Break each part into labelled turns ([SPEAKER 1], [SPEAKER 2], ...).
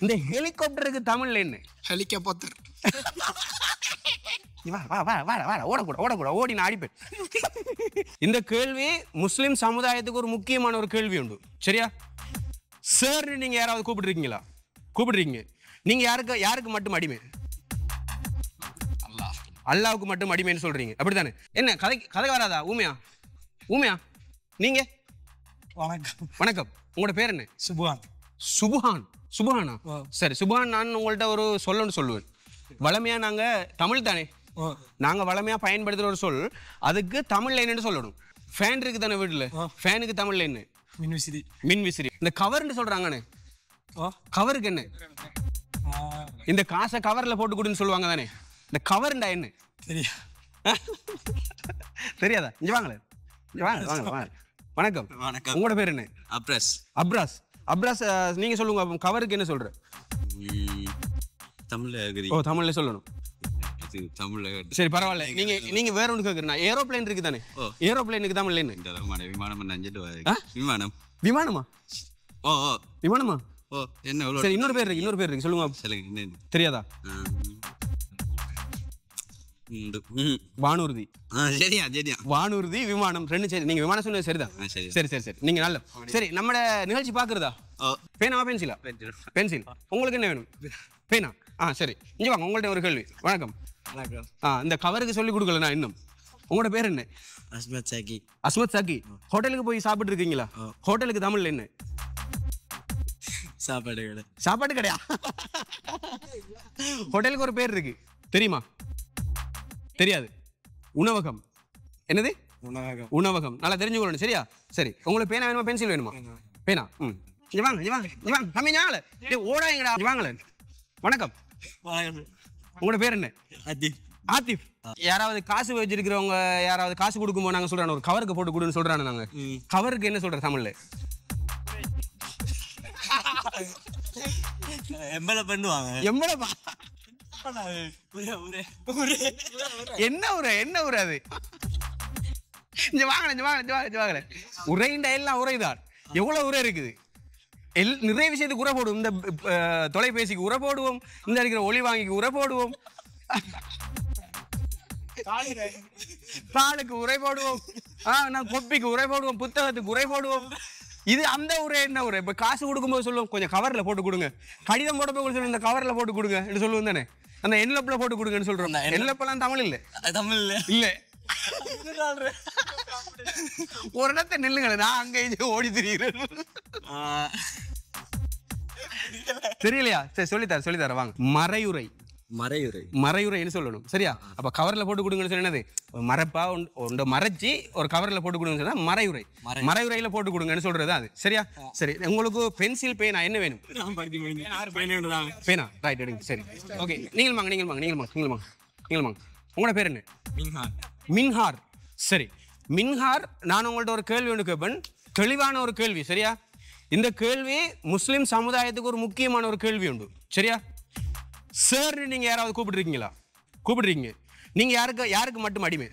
[SPEAKER 1] இந்த ஹெலிகாப்டருக்கு தமிழ்ல என்ன?
[SPEAKER 2] ஹெலிகாப்டர்.
[SPEAKER 1] ஓடக்கூட ஓடி நான் அடிப்பேன். இந்த கேள்வி முஸ்லிம் சமுதாயத்துக்கு ஒரு முக்கியமான ஒரு கேள்வி உண்டு. சரியா? சார் நீங்க யாராவது கூப்பிட்டுருக்கீங்களா? கூப்பிடுறீங்க. நீங்க யாருக்கு மட்டும் அடிமை? அல்லாவுக்கு மட்டும் அடிமைன்னு சொல்றீங்க, அப்படித்தானே? என்ன கதை வராதா? ஊமையா நீங்க?
[SPEAKER 2] வணக்கம்.
[SPEAKER 1] வணக்கம். உங்களோட பேர் என்ன? சுபஹானா? சரி சுபஹான், நான் உங்கள்ட்ட ஒரு சொல்லணும்னு சொல்லுவேன். வளமையா நாங்க தமிழ் தானே, நாங்க வளமையா பயன்படுத்துற ஒரு சொல், அதுக்கு தமிழ்ல என்னன்னு சொல்லணும். ஃபேன் இருக்கு தானே வீட்டுல, ஃபேனுக்கு தமிழ்ல என்ன? மின்விசிறி. இந்த கவர்ன்னு சொல்றாங்கண்ணே, கவருக்கு என்ன? இந்த காசை கவர்ல போட்டு கொடுன்னு சொல்லுவாங்க தானே, இந்த கவர்ண்டா என்ன? தெரியாதா? இங்க வாங்க. வணக்கம். உங்களோட பேர் என்ன? அப்ராஸ். நீங்க சொல்லுங்க, கவருக்கு என்ன சொல்ற? தமிழ்ல சொல்லணும். சரி பரவாயில்ல. நீங்க வேற ஒன்று கேக்குறேன். ஏரோப்ளேன் இருக்கு தானே, ஏரோப்ளேனுக்கு தமிழ்ல என்ன? விமானமா? சரி இன்னொரு பேர் இருக்கு சொல்லுங்க. தெரியாதா? வானூர்தி. வானூர்தி, விமானம் ரெண்டு. சரி நீங்க விமானம் சொன்னது சரிதான். சரி நீங்க நல்ல. சரி நம்ம நிகழ்ச்சி பாக்குறதா? பேனாவா பென்சிலா? பென்சில். உங்களுக்கு என்ன வேணும்? பேனா. சரி இங்க வாங்க, உங்கள்ட்ட ஒரு கேள்வி. வணக்கம். இந்த கவருக்கு சொல்லி கொடுக்கல நான் இன்னும். உங்களோட பேர் என்ன? அஸ்மத் சாக்கி. ஹோட்டலுக்கு போய் சாப்பிட்டு இருக்கீங்களா? ஹோட்டலுக்கு தமிழ்ல என்ன? சாப்பாடு கடையா? ஹோட்டலுக்கு ஒரு பேர் இருக்கு, தெரியுமா? தெரியாது. உணவகம். என்னது? உணவகம். நல்லா தெரிஞ்சுக்கணும். சரியா? சரி உங்களுக்கு பேனா வேணுமா பென்சில் வேணுமா? பேனா. இங்க வாங்க. ஓடாங்கடா. வணக்கம். உங்களோட பேர் என்ன? ஆத்திப். யாராவது காசு வச்சிருக்கிறவங்க யாராவது காசு கொடுக்கும்போது நாங்க சொல்றாங்க ஒரு கவருக்கு போட்டு கொடுன்னு சொல்றாங்க. நாங்க கவருக்கு என்ன சொல்ற தமிழ்ல? என்ன உரை அது? உரைண்டா எல்லாம் உரைதான். எவ்வளவு உரை இருக்குது? நிறைய விஷயத்துக்கு உரை போடுவோம். இந்த தொலைபேசிக்கு உரை போடுவோம், இந்த இருக்கிற ஒளி வாங்கிக்கு உரை போடுவோம், தாளுக்கு உரை போடுவோம், கொப்பிக்கு உரை போடுவோம், புத்தகத்துக்கு உரை போடுவோம். இது அந்த உரை என்ன உரை? இப்ப காசு கொடுக்கும்போது சொல்லுவோம் கொஞ்சம் கவர்ல போட்டு கொடுங்க, கடிதம் போட போய் சொல்லுவோம் இந்த கவர்ல போட்டு கொடுங்க என்று சொல்லுவோம் தானே. அந்த என்லப்ல போட்டு கொடுங்கன்னு சொல்றோம். என்லப்பெல்லாம் தமிழ் இல்ல. ஒரு இடத்த நில்லுங்களேன், நான் அங்க ஓடி திரிகிறேன். தெரியலையா? சரி சொல்லித்தர வாங்க. மறையுரைன்னு சொல்லணும். சரியா? அப்ப கவர்ல போட்டு கொடுங்கன்னு சொன்னது மறைப்பா ஒன்று மறைச்சி ஒரு கவர்ல போட்டு கொடுங்கன்னு சொன்னா மறையுரையில போட்டு கொடுங்கன்னு சொல்றது அது. சரியா? சரி உங்களுக்கு பென்சில் பேனா என்ன வேணும்? பேனா. ரைட் எடுங்க. சரி ஓகே நீங்கள் வாங்க. உங்களோட பேர் என்ன? மின்ஹார். சரி மின்ஹார், நான் உங்கள்ட்ட ஒரு கேள்வி ஒன்று கேட்பேன், தெளிவான ஒரு கேள்வி. சரியா? இந்த கேள்வி முஸ்லிம் சமுதாயத்துக்கு ஒரு முக்கியமான ஒரு கேள்வி உண்டு. சரியா? சார் நீங்க யாராவது கூப்பிட்டுருக்கீங்களா? கூப்பிடுறீங்க. நீங்க யாருக்கு மட்டும் அடிமை?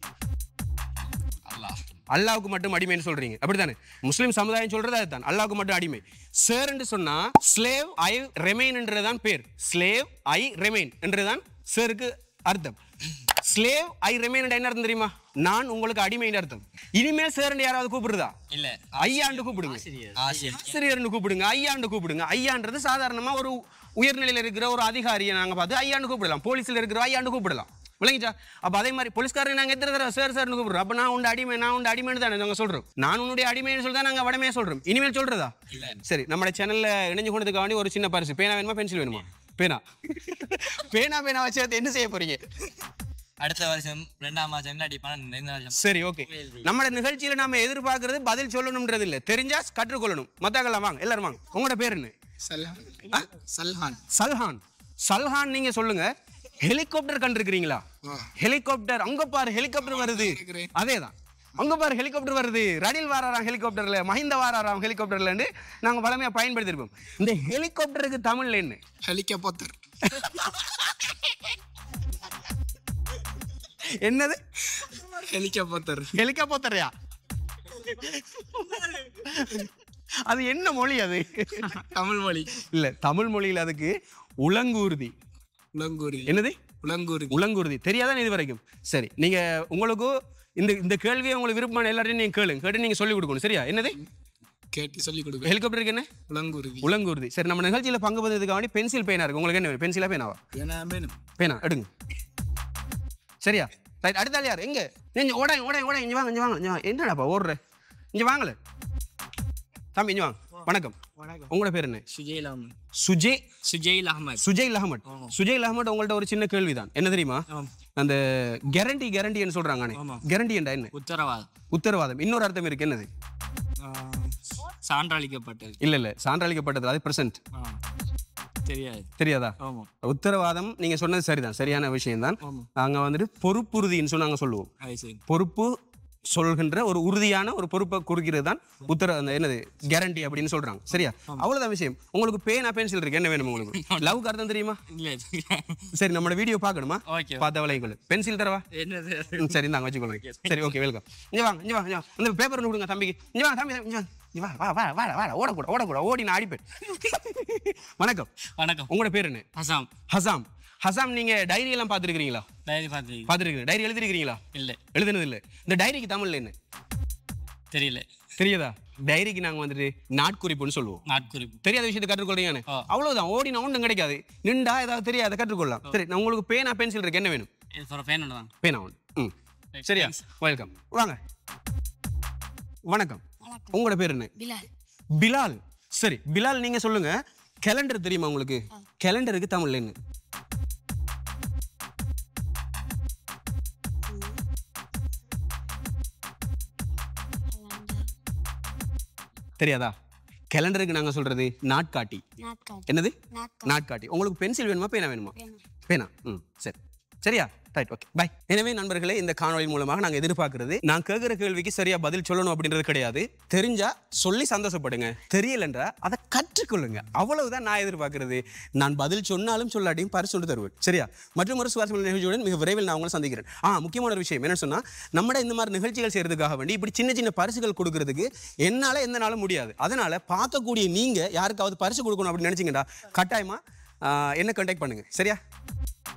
[SPEAKER 1] அல்லாவுக்கு மட்டும் அடிமைன்னு சொல்றீங்க, அப்படித்தானே? முஸ்லிம் சமுதாயம் சொல்றது அதுதான், அல்லாவுக்கு மட்டும் அடிமை. சார் என்று சொன்னா ஸ்லேவ் ஐ ரெமைன் என்றதான் பேர். ஸ்லேவ் ஐ ரெமைன் என்றுதான் சாருக்கு அர்த்தம். ஸ்லேவ் ஐ ரெமைன் என்ன அர்த்தம் தெரியுமா? நான் உங்களுக்கு அடிமை அர்த்தம். இனிமேல் சார் யாராவது கூப்பிடுறதா? இல்ல. ஐயாண்டு கூப்பிடுங்க, ஆசிரியர்னு கூப்பிடுங்க, ஐயாண்டு கூப்பிடுங்க. ஐயான்றது சாதாரணமா ஒரு உயர்நிலையில் இருக்கிற ஒரு அதிகாரியை நாங்க பார்த்து ஐயாண்டு கூப்பிடலாம். போலீஸ்ல இருக்கிற ஐயாண்டு கூப்பிடலாம். விளங்கிச்சா? அப்ப அதே மாதிரி போலீஸ்காரன் நாங்க எத்தனை தடவை சார்னு கூப்பிடுறோம். அப்ப நான் உண்டு அடிமைன்னு தானே நாங்க சொல்றோம். நான் உன்னுடைய அடிமைன்னு சொல்லி தான் நாங்க வடமையா சொல்றோம். இனிமேல் சொல்றதா? சரி நம்ம சேனல்ல இணைஞ்சு கொண்டதுக்கு வேண்டி ஒரு சின்ன பரிசு. பேனா வேணுமா பென்சில் வேணுமா? பேனா வச்சு என்ன செய்ய போறீங்க?
[SPEAKER 3] அடுத்த வருஷம் 2ஆம் மாசம் அடிப்பான.
[SPEAKER 1] சரி ஓகே. நம்ம நிகழ்ச்சியில நாம எதிர்பார்க்கறது பதில் சொல்லணும்ன்றது இல்ல, தெரிஞ்சா கற்றுக்கொள்ளணும். மத்தாக்கெல்லாம் வாங்க, எல்லாரும் வாங்க. உங்களோட பேர் என்ன? சல்ஹான். நீங்க சொல்லுங்க, ஹெலிகாப்டர் கண்டிருக்கிறீங்களா? ஹெலிகாப்டர் அங்க பாரு, ஹெலிகாப்டர் வருது. அதேதான், அங்க பாரு ஹெலிகாப்டர் வருது. ரணில் வாராராம் ஹெலிகாப்டர்ல, மஹிந்த வாராராம் ஹெலிகாப்டர்ல நாங்க வளமையா பயன்படுத்திருப்போம். இந்த ஹெலிகாப்டருக்கு தமிழ்ல என்ன?
[SPEAKER 2] ஹெலிகாப்டர்.
[SPEAKER 1] என்னது?
[SPEAKER 2] ஹெலிகாப்டர்.
[SPEAKER 1] ஹெலிகாப்டர்யா? அது என்ன மொழி அது?
[SPEAKER 2] தமிழ் மொழி.
[SPEAKER 1] இல்ல, தமிழ் மொழியில் அதுக்கு உலங்கூர்தி.
[SPEAKER 2] உலங்கூரி.
[SPEAKER 1] என்னது?
[SPEAKER 2] உலங்கூரி.
[SPEAKER 1] உலங்கூர்தி. தெரியாதான் இது வரைக்கும்? சரி, நீங்க உங்களுக்கு இந்த கேள்வியை உங்களுக்கு விருப்பமான எல்லாரையும் நீங்க கேட்டு நீங்க சொல்லிக் கொடுக்கணும். சரியா? என்னது
[SPEAKER 2] கேட்டு சொல்லிக் கொடுக்க.
[SPEAKER 1] ஹெலிகாப்டருக்கு என்ன?
[SPEAKER 2] உலங்கூருதி.
[SPEAKER 1] உலங்கூர்தி. சரி, நம்ம நிகழ்ச்சியில் பங்கு பெறுவதற்காக வேண்டி பென்சில் பேனா இருக்கு. உங்களுக்கு என்ன வேணும்? பென்சிலா பேனாவா? பேனா எடுங்க. சரியா? ரைட். அடுத்தாள் யார்? எங்க? நீங்க ஓட இங்க வாங்க. என்னடாப்பா ஓடுற? இங்க வாங்கல தம்பி, இங்க வாங்க. வணக்கம். உங்களோட பேர் என்ன?
[SPEAKER 3] சுஜைல் அஹமத்.
[SPEAKER 1] சுஜைல் அஹமத். சுஜைல் அஹமத், உங்கள்ட்ட ஒரு சின்ன கேள்விதான். என்ன தெரியுமா? அந்த கேரண்டின்னு சொல்றாங்க. கேரண்டி என்றா என்ன? உத்தரவாதம். இன்னொரு அர்த்தம் இருக்கு. என்னது?
[SPEAKER 3] சான்றளிக்கப்பட்டது.
[SPEAKER 1] இல்ல, சான்றளிக்கப்பட்டது. அது பிரசன்ட். தெரியாதா? உத்தரவாதம் நீங்க சொன்னது சரிதான், சரியான விஷயம் தான். நாங்க வந்துட்டு பொறுப்புறுதின்னு சொன்னாங்க சொல்லுவோம். பொறுப்பு சொல்கின்ற ஒரு உறுதியான ஒரு பொறுப்பை குறிக்கிறது தான் என்னது கேரண்டி அப்படின்னு சொல்றாங்க. சரியா? அவ்வளவுதான் விஷயம். உங்களுக்கு பேனா பென்சில் இருக்கு. என்ன வேணும் உங்களுக்கு? லவ் அர்த்தம் தெரியுமா? சரி, நம்ம வீடியோ பார்க்கணுமா? பார்த்த விளையாடு. பென்சில் தரவா? சரி, இந்தாங்க வச்சுக்கோங்க. சரி, ஓகே, வெல்கம். இங்க வாங்க. அந்த பேப்பர் ஒன்று கொடுங்க தம்பிக்கு. இங்க வாங்க தம்பி, இங்க வா. ஓடக்கூட ஓடி நான் அடிப்பேன். வணக்கம். உங்களோட பேர் என்ன? ஹசாம், நீங்க டைரி எல்லாம் பார்த்துருக்கீங்களா? பார்த்துருக்கீங்க. டைரி எழுதிருக்கீங்களா? இல்ல, எழுதுனது இல்ல. இந்த டைரிக்கு தமிழ்ல என்ன? தெரியாதா? டைரிக்கு நாங்க வந்துட்டு நாட்குறிப்புன்னு சொல்லுவோம். தெரியாத விஷயத்தை கற்றுக்கொள்றீங்க. அவ்வளவுதான். ஓடினா ஒன்றும் கிடைக்காது. நின்றா ஏதாவது தெரியாத கற்றுக்கொள்ளலாம். சரி, நான் உங்களுக்கு பேனா பென்சில் இருக்கு. என்ன வேணும்? பேனா ஒன்று. சரியா? வெல்கம். வாங்க. வணக்கம். உங்களோட பேர் என்ன? பிலால். சரி, பிலால், நீங்க சொல்லுங்க. கேலண்டர் தெரியுமா உங்களுக்கு? கேலண்டருக்கு தமிழ்ல என்ன? தெரியாதா? கேலண்டருக்கு நாங்க சொல்றது நாட்காட்டி. என்னது? நாட்காட்டி. உங்களுக்கு பென்சில் வேணுமா பேனா வேணுமா? பேனா. சரி, சரியா? Right, okay, bye. எனவே நண்பர்களே, இந்த காணொலி மூலமாக நாங்கள் எதிர்பார்க்கிறது, நான் கேட்குற கேள்விக்கு சரியா பதில் சொல்லணும் அப்படின்றது கிடையாது. தெரிஞ்சா சொல்லி சந்தோஷப்படுங்க, தெரியலன்றா அதை கற்றுக்கொள்ளுங்க. அவ்வளவுதான் நான் எதிர்பார்க்கிறது. நான் பதில் சொன்னாலும் சொல்லாட்டியும் பரிசு ஒன்று தருவேன். சரியா? மற்றும் ஒரு சுவாரஸ்யமான நிகழ்ச்சியுடன் மிக விரைவில் நான் உங்களை சந்திக்கிறேன். முக்கியமான ஒரு விஷயம் என்ன சொன்னா, நம்ம இந்த மாதிரி நிகழ்ச்சிகள் செய்யறதுக்காக வேண்டி இப்படி சின்ன சின்ன பரிசுகள் கொடுக்கறதுக்கு என்னால எந்த நாளும் முடியாது. அதனால பார்க்கக்கூடிய நீங்க யாருக்காவது பரிசு கொடுக்கணும் அப்படின்னு நினைச்சீங்கடா, கட்டாயமா என்ன கான்டாக்ட் பண்ணுங்க. சரியா?